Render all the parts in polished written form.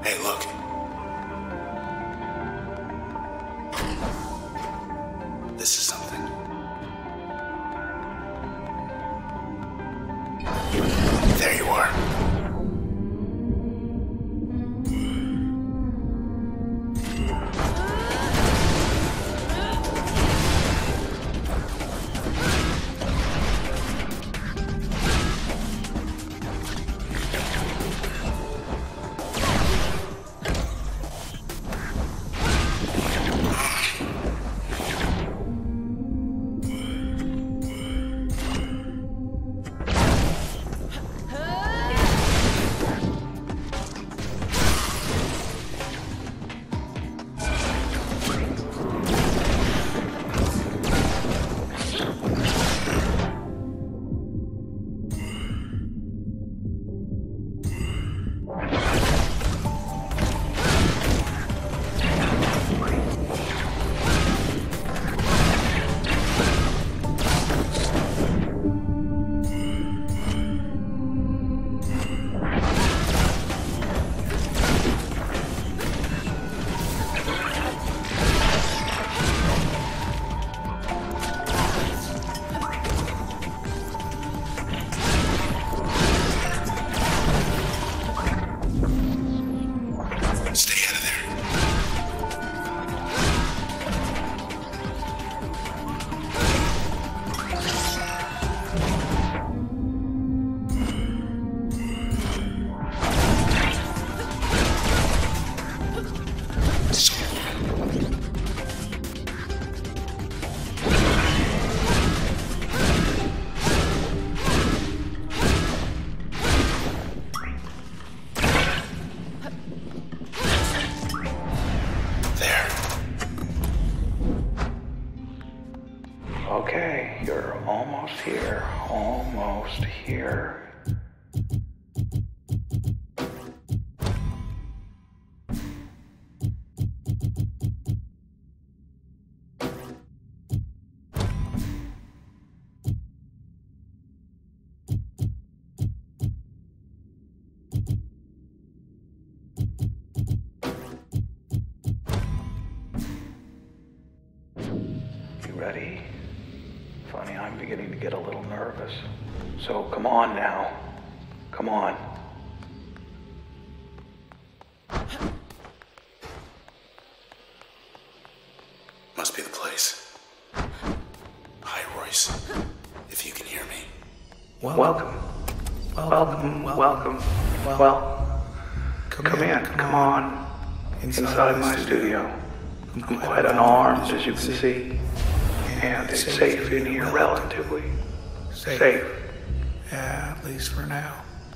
Hey, look. This is something. There you are. Okay, you're almost here. Almost here. You ready? Funny, I'm beginning to get a little nervous. So come on now. Come on. Must be the place. Hi, Royce. If you can hear me. Welcome. Well, come in. Come on. Inside my studio. I'm quite unarmed, as you can see. And it's safe in here, relatively. Safe. Yeah, at least for now.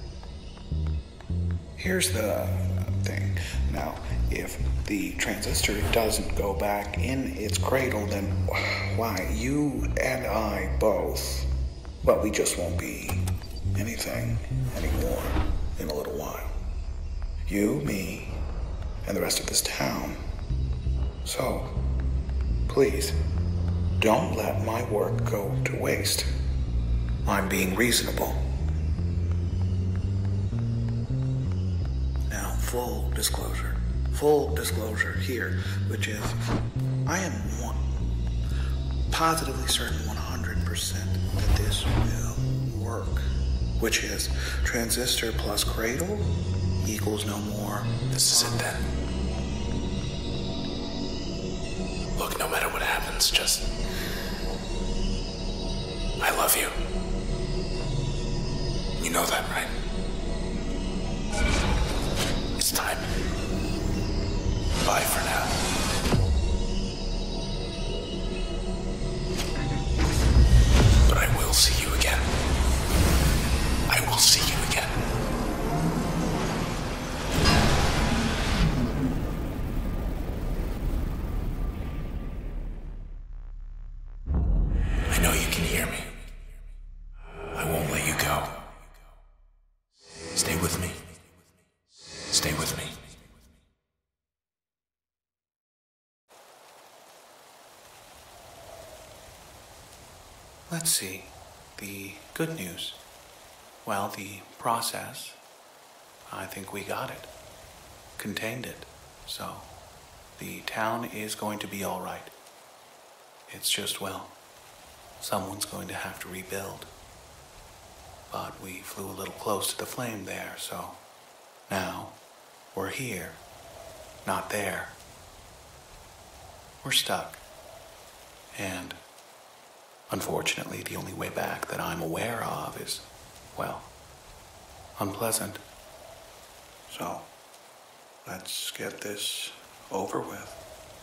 Here's the thing. Now, if the transistor doesn't go back in its cradle, then why, you and I both, well, we just won't be anything anymore in a little while. You, me, and the rest of this town. So, please, don't let my work go to waste. I'm being reasonable. Now, full disclosure here, which is, I am positively certain 100% that this will work, which is transistor plus cradle equals no more. This is it then. Look, no matter what happens, just... I love you. You know that, right? It's time. Bye for now. But I will see you again. I will see you again. I know you can hear me. I won't let you go. Stay with me. Stay with me. Let's see. The good news. Well, the process, I think we got it. contained it, so the town is going to be all right. It's just, well, someone's going to have to rebuild. But we flew a little close to the flame there, so now we're here, not there. We're stuck. And unfortunately, the only way back that I'm aware of is, well, unpleasant. So, let's get this over with.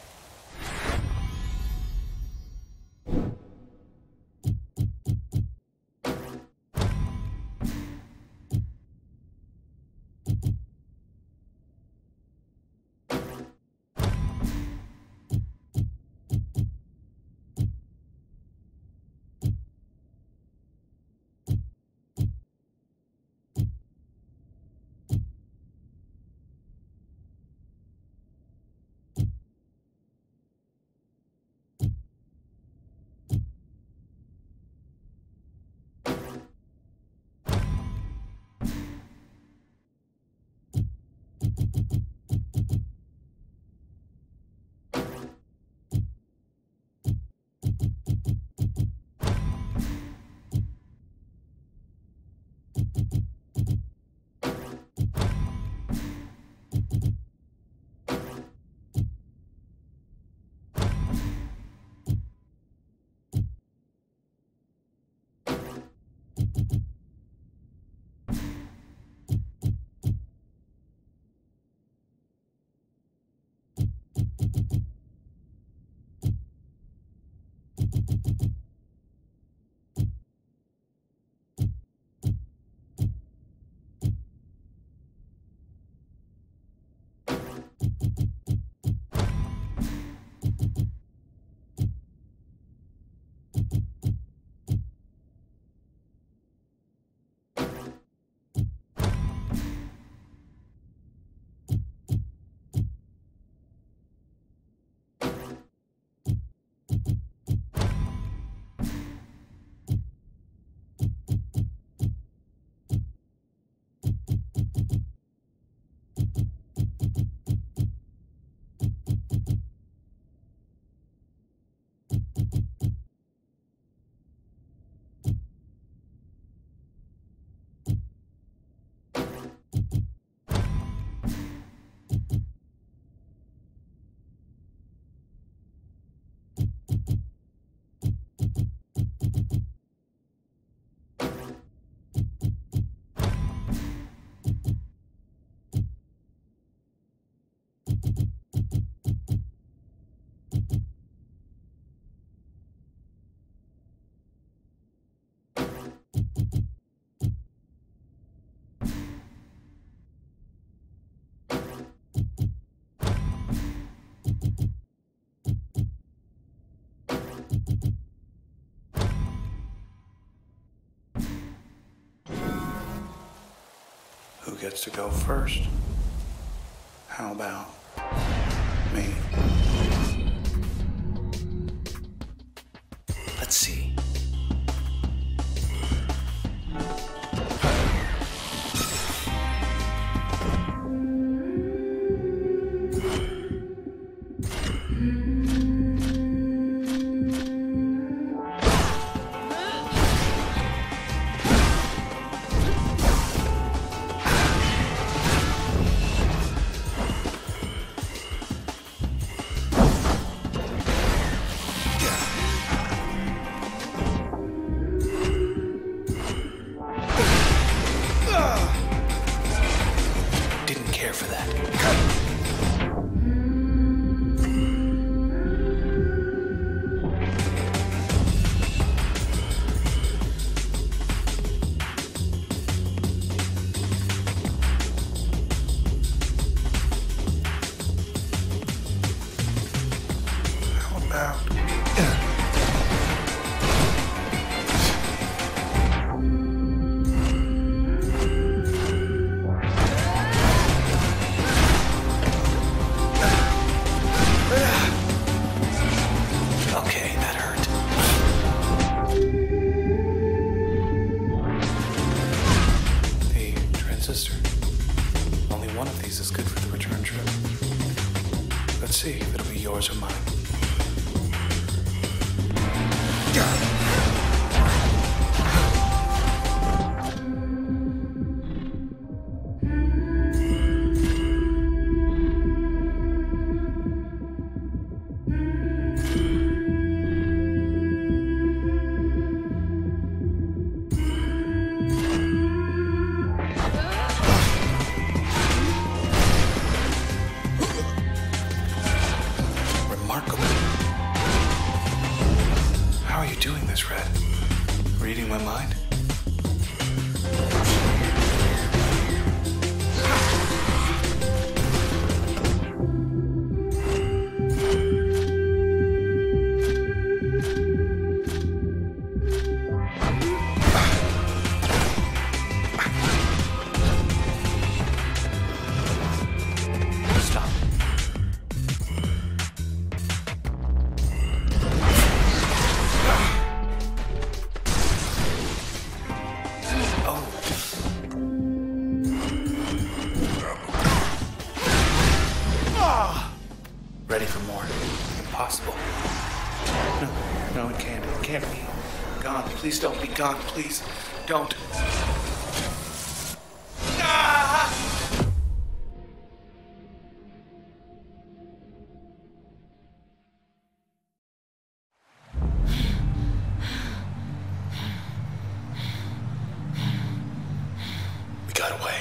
Who gets to go first? How about me? Let's see. Only one of these is good for the return trip. Let's see if it'll be yours or mine. How are you doing this, Red? Reading my mind? Stop. Ready for more? Impossible. No, it can't. It can't be. Gone. Please don't be gone. Please don't. We got away.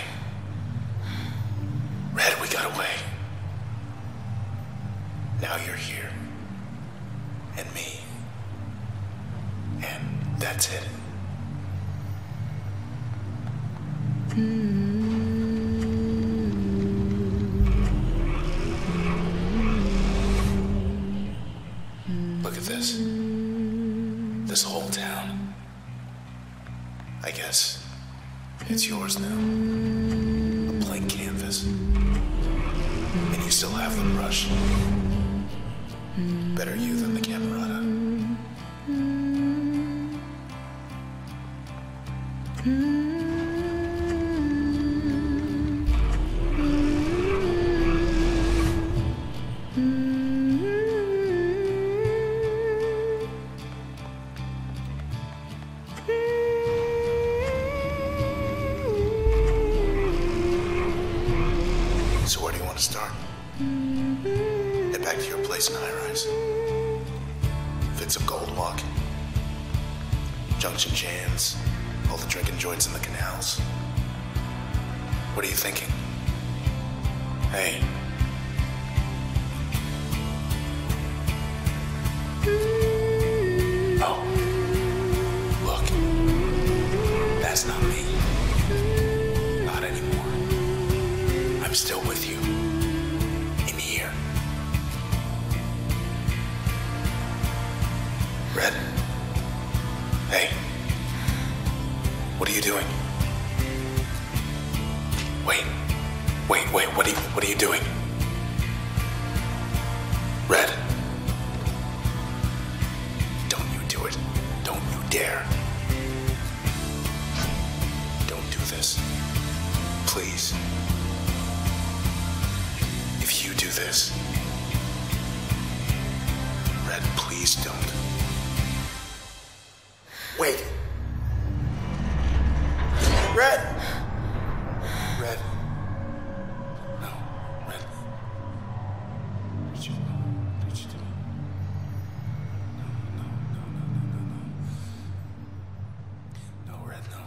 Red, we got away. Now you're here. And me. And that's it. Look at this. This whole town. I guess it's yours now. A blank canvas. And you still have the brush. Better you than the Camerata. So where do you want to start? Head back to your place in High-Rise. Fit some gold walk. Junction jams. All the drinking joints in the canals. What are you thinking? Hey. Oh. Look. That's not me. Not anymore. I'm still with you. In here. Red? Hey. What are you doing? Wait, what are you doing? Red. Don't you do it. Don't you dare. Don't do this. Please. If you do this. Red, please don't. Wait. Red! Red. No, Red. What you doing? No, Red, no.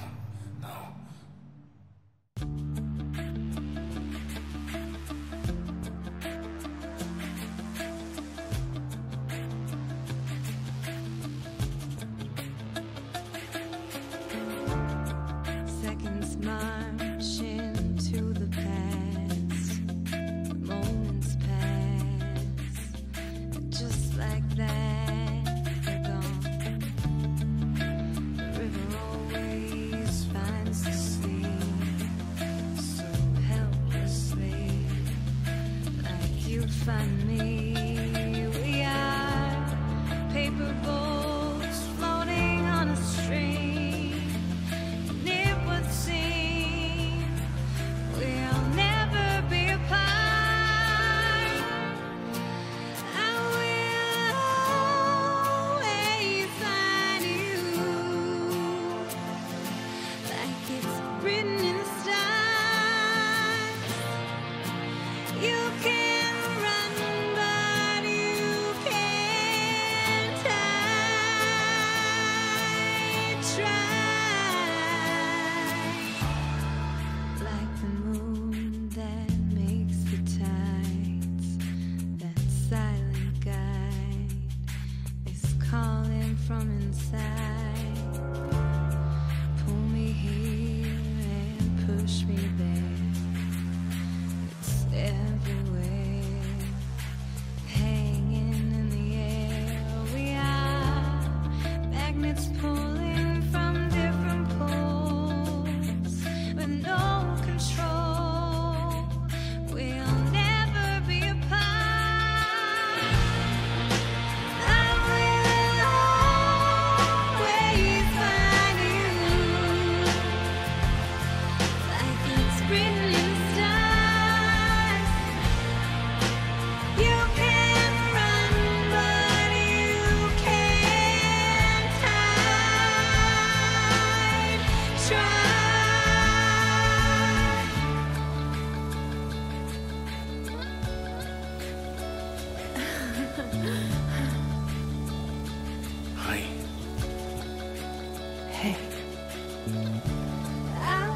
Seconds march into the past. Moments pass, just like that, they're gone. The river always finds the sea, so helplessly, like you'd find me. We are paper boats floating on a stream. And it would seem we'll never written in the stars. You can run, but you can't hide. Try. Hi. Hey. I'll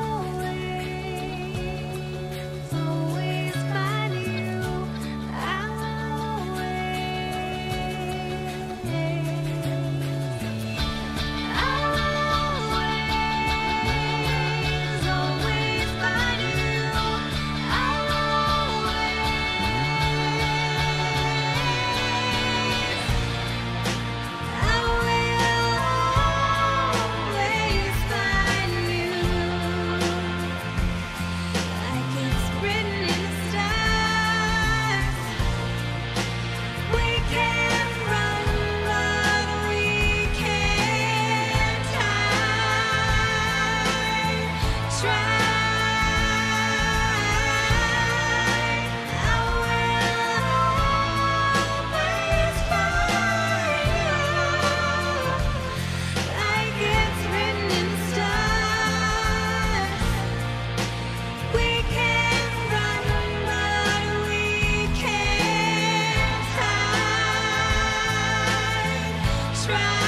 always find you. I'll always find you. Always find you. Like it's written in the stars. We can run, but we can't hide. Try. I will always find you. Like it's written in the stars. We can run, but we can't hide. Try.